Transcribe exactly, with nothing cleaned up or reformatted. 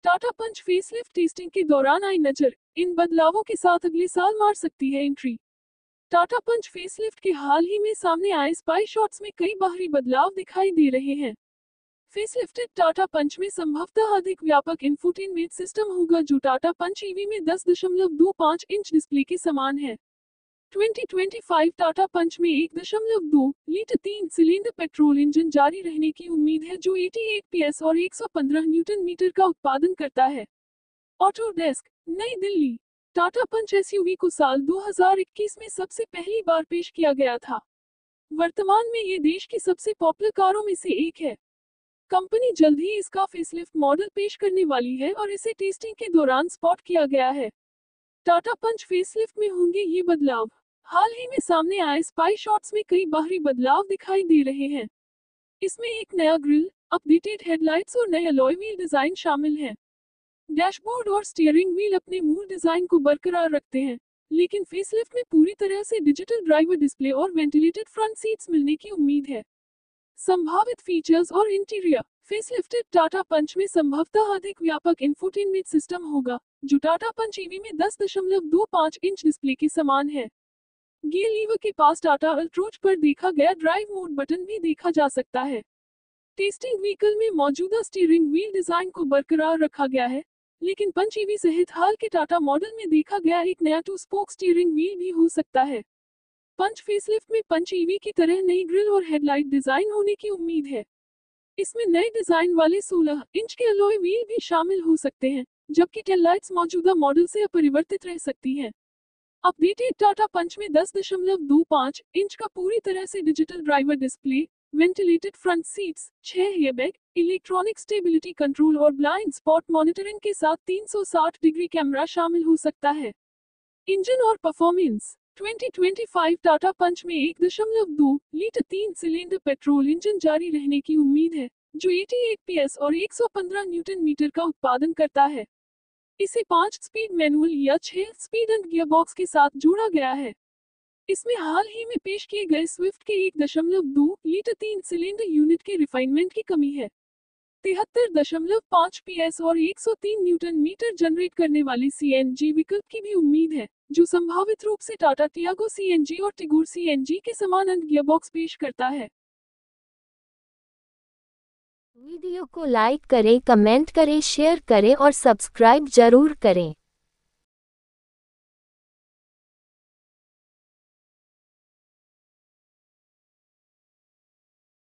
टाटा पंच facelift testing के दौरान आई नजर, इन बदलावों के साथ अगले साल मार सकती है एंट्री। टाटा पंच फेसलिफ्ट के हाल ही में सामने आए स्पाई शॉट्स में कई बाहरी बदलाव दिखाई दे रहे हैं। फेसलिफ्टेड टाटा पंच में संभवतः अधिक व्यापक इंफोटेनमेंट सिस्टम होगा जो टाटा पंच ईवी में दस दशमलव दो पाँच इंच डिस्प्ले के समान है। दो हज़ार पच्चीस टाटा पंच में एक दशमलव दो लीटर तीन सिलेंडर पेट्रोल इंजन जारी रहने की उम्मीद है जो अठासी पीएस और एक सौ पंद्रह न्यूटन मीटर का उत्पादन करता है। ऑटोडेस्क, नई दिल्ली। टाटा पंच एसयूवी को साल दो हज़ार इक्कीस में सबसे पहली बार पेश किया गया था। वर्तमान में ये देश की सबसे पॉपुलर कारों में से एक है। कंपनी जल्द ही इसका फेसलिफ्ट मॉडल पेश करने वाली है और इसे टेस्टिंग के दौरान स्पॉट किया गया है। टाटा पंच फेसलिफ्ट में होंगे ये बदलाव। हाल ही में सामने आए स्पाई शॉट्स में कई बाहरी बदलाव दिखाई दे रहे हैं। इसमें एक नया ग्रिल, अपडेटेड हेडलाइट्स और नए अलॉय व्हील डिजाइन शामिल हैं। डैशबोर्ड और स्टीयरिंग व्हील अपने मूल डिजाइन को बरकरार रखते हैं, लेकिन फेसलिफ्ट में पूरी तरह से डिजिटल ड्राइवर डिस्प्ले और वेंटिलेटेड फ्रंट सीट्स मिलने की उम्मीद है। संभावित फीचर्स और इंटीरियर। फेसलिफ्टेड टाटा पंच में संभवतः अधिक व्यापक इंफोटेनमेंट सिस्टम होगा जो टाटा पंच ईवी में दस दशमलव दो पाँच इंच डिस्प्ले के समान है। गियर लीवर के पास टाटा अल्ट्रोज पर देखा गया ड्राइव मोड बटन भी देखा जा सकता है। टेस्टिंग व्हीकल में मौजूदा स्टीयरिंग व्हील डिजाइन को बरकरार रखा गया है, लेकिन पंच ईवी सहित हाल के टाटा मॉडल में देखा गया एक नया टू स्पोक स्टीयरिंग व्हील भी हो सकता है। पंच फेसलिफ्ट में पंच ईवी की तरह नई ग्रिल और हेडलाइट डिजाइन होने की उम्मीद है। इसमें नए डिजाइन वाले सोलह इंच के अलॉय व्हील भी शामिल हो सकते हैं, जबकि टेल लाइट्स मौजूदा मॉडल से अपरिवर्तित रह सकती हैं। अपडेटेड टाटा पंच में दस दशमलव दो पाँच इंच का पूरी तरह से digital driver display, ventilated front seats, छह एयरबैग, इलेक्ट्रॉनिक स्टेबिलिटी कंट्रोल और ब्लाइंड स्पॉट मॉनिटरिंग के साथ तीन सौ साठ डिग्री कैमरा शामिल हो सकता है। इंजन और परफॉर्मेंस। दो हज़ार पच्चीस टाटा पंच में एक दशमलव दो लीटर तीन सिलेंडर पेट्रोल इंजन जारी रहने की उम्मीद है जो अठासी पीएस और एक सौ पंद्रह न्यूटन मीटर का उत्पादन करता है। इसे पाँच स्पीड मैनुअल या छह स्पीड एंड गियरबॉक्स के साथ जोड़ा गया है। इसमें हाल ही में पेश किए गए स्विफ्ट के एक दशमलव दो लीटर तीन सिलेंडर यूनिट के रिफाइनमेंट की कमी है। तिहत्तर दशमलव पाँच पीएस और एक सौ तीन न्यूटन मीटर जनरेट करने वाली सीएनजी विकल्प की भी उम्मीद है, जो संभावित रूप से टाटा टियागो सीएनजी और टिगोर सीएनजी के समान एंड गियरबॉक्स पेश करता है। वीडियो को लाइक करें, कमेंट करें, शेयर करें और सब्सक्राइब जरूर करें।